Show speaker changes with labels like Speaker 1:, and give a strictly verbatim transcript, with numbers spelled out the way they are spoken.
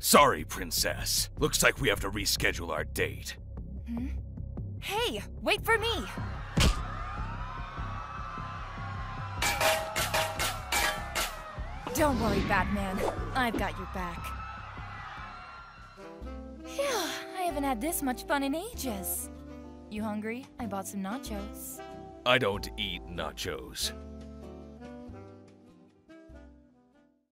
Speaker 1: Sorry, princess. Looks like we have to reschedule our date.
Speaker 2: Hmm? Hey, wait for me! Don't worry, Batman. I've got your back. Phew, I haven't had this much fun in ages. You hungry? I bought some nachos.
Speaker 1: I don't eat nachos.